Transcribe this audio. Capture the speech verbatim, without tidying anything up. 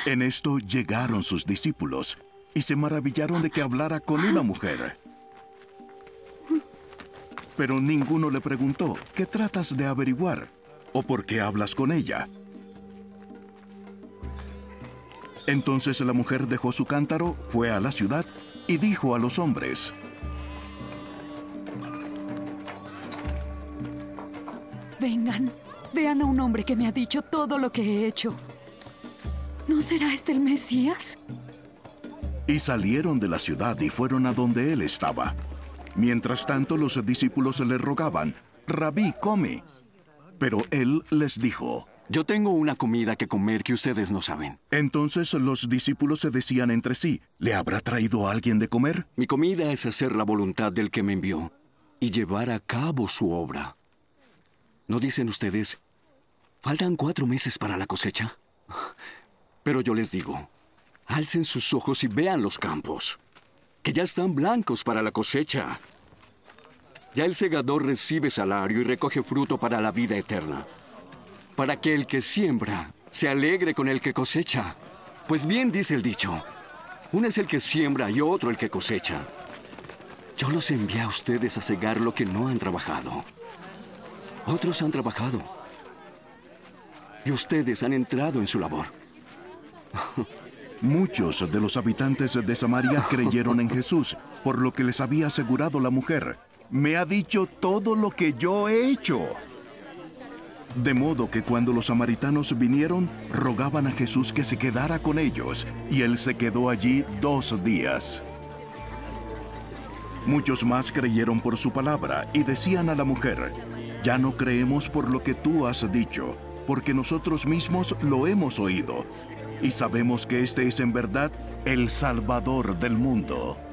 En esto llegaron sus discípulos y se maravillaron de que hablara con una mujer. Pero ninguno le preguntó, ¿qué tratas de averiguar? ¿O por qué hablas con ella? Entonces la mujer dejó su cántaro, fue a la ciudad y dijo a los hombres: Vengan, vean a un hombre que me ha dicho todo lo que he hecho. ¿No será este el Mesías? Y salieron de la ciudad y fueron a donde él estaba. Mientras tanto, los discípulos le rogaban: Rabí, come. Pero él les dijo: Yo tengo una comida que comer que ustedes no saben. Entonces los discípulos se decían entre sí: ¿le habrá traído alguien de comer? Mi comida es hacer la voluntad del que me envió y llevar a cabo su obra. ¿No dicen ustedes, faltan cuatro meses para la cosecha? Pero yo les digo, alcen sus ojos y vean los campos, que ya están blancos para la cosecha. Ya el segador recibe salario y recoge fruto para la vida eterna, para que el que siembra se alegre con el que cosecha. Pues bien dice el dicho, uno es el que siembra y otro el que cosecha. Yo los envié a ustedes a segar lo que no han trabajado. Otros han trabajado, y ustedes han entrado en su labor. Muchos de los habitantes de Samaria creyeron en Jesús, por lo que les había asegurado la mujer: me ha dicho todo lo que yo he hecho. De modo que cuando los samaritanos vinieron, rogaban a Jesús que se quedara con ellos, y él se quedó allí dos días. Muchos más creyeron por su palabra y decían a la mujer: ya no creemos por lo que tú has dicho, porque nosotros mismos lo hemos oído, y sabemos que este es en verdad el Salvador del mundo.